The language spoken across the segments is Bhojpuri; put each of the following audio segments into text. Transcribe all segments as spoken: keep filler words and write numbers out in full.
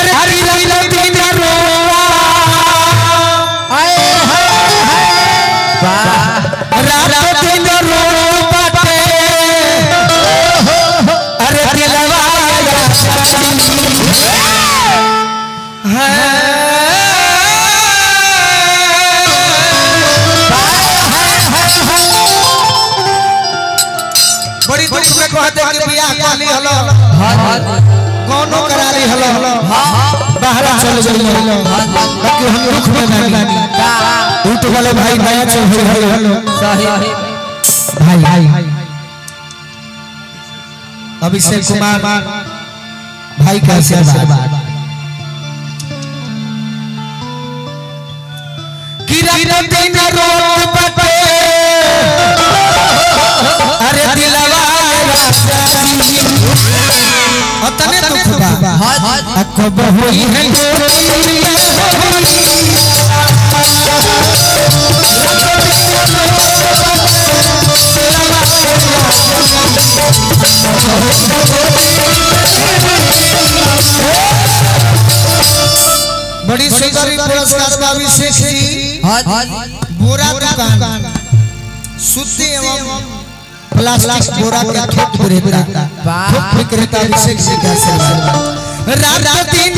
हरी रंग दिन रोवा आए हाय रात दिन रोवाटे अरे दिलवा है बड़ी दुख में कहते कि बियाह काली हलो कोनो कराली हलो बाहर चल गइलो बाकी हम दुख में बानी उठ वाले भाई नया चल हलो सही भाई अभिषेक कुमार भाई का आशीर्वाद कि रात दिन रोवाटे अरे दिलवा अतने दुख बा कब होई है बड़ी सुंदर पुरस्कार का अभिषेक जी बोरा दुकान शुद्ध एवं प्लास्टिक बोरा के खेत विक्रेता थोक विक्रेता अभिषेक जी का आशीर्वाद रात दिन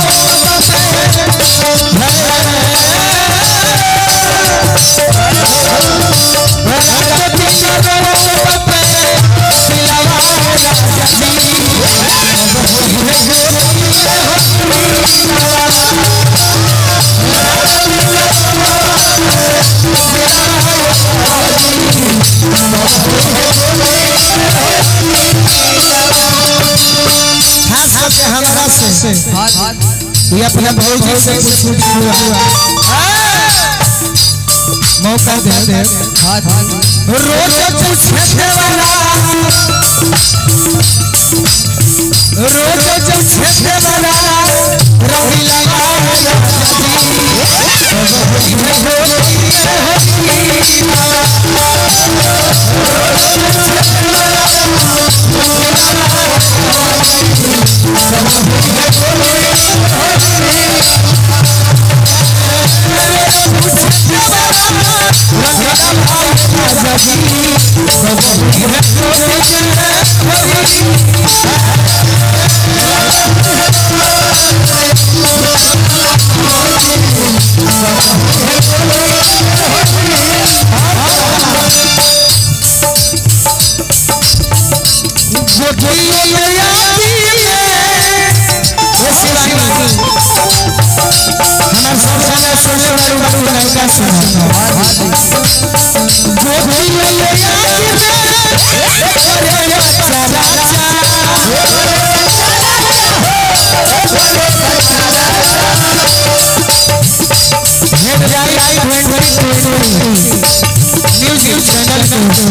हमारा से ये अपने भौजी से कुछ हुआ मौका दे दे रोज पूछने वाला रोज पूछने वाला रही लगा म्यूजिक चैनल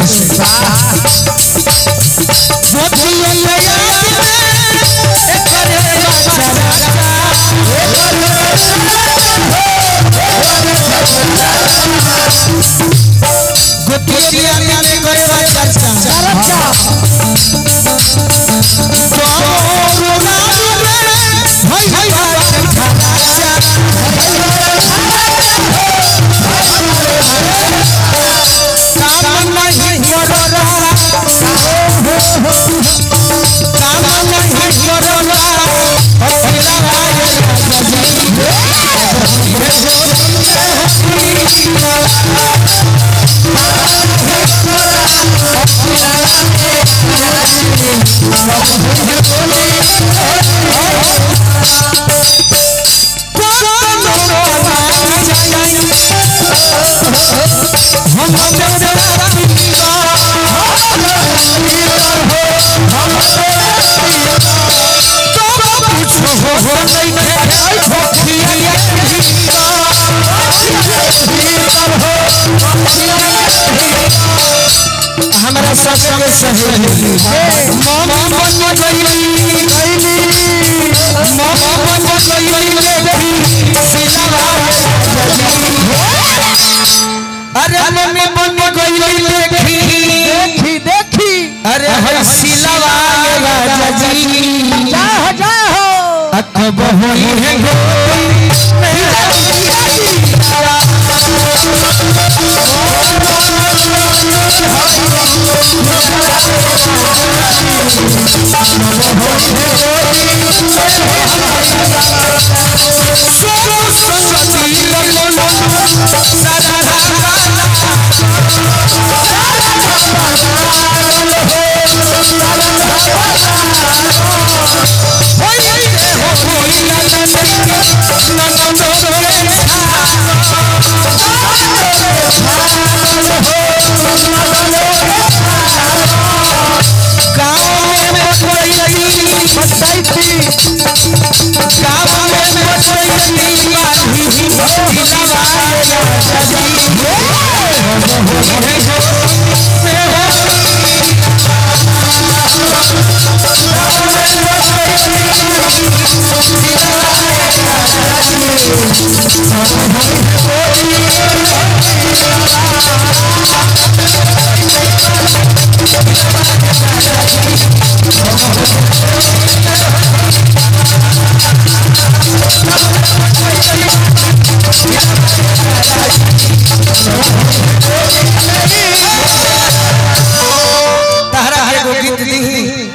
हमारा सबके सही मामा बन गई मामा बन गई सिलावा अरे मम्मी बन गई देखी देखी देखी अरे हर सिलावा राजा जी जा हो जा हो कब होई है गोरी मेरा Yeah.